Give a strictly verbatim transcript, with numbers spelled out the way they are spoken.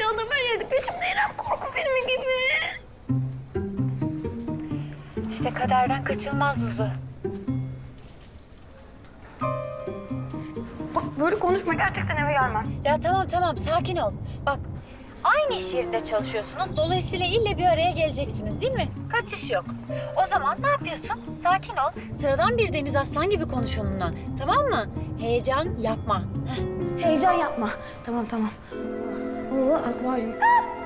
adam her yerde peşimde İrem, korku filmi gibi. İşte kaderden kaçılmaz Zuzu. Bak böyle konuşma, gerçekten eve gelmem. Ya tamam tamam sakin ol. Bak aynı iş yerinde çalışıyorsunuz. Dolayısıyla ille bir araya geleceksiniz değil mi? Kaçış yok. O zaman ne yapıyorsun? Sakin ol. Sıradan bir Deniz Aslan gibi konuş onunla. Tamam mı? Heyecan yapma. Heyecan yapma. Tamam tamam. Oo, akvaryum.